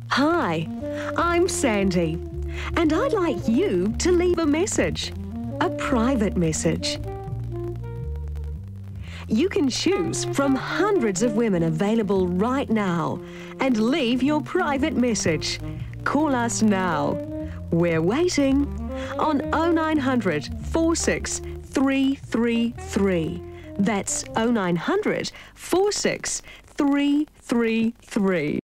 Hi, I'm Sandy, and I'd like you to leave a message, a private message. You can choose from hundreds of women available right now and leave your private message. Call us now. We're waiting on 0900 46 333. That's 0900 46 333.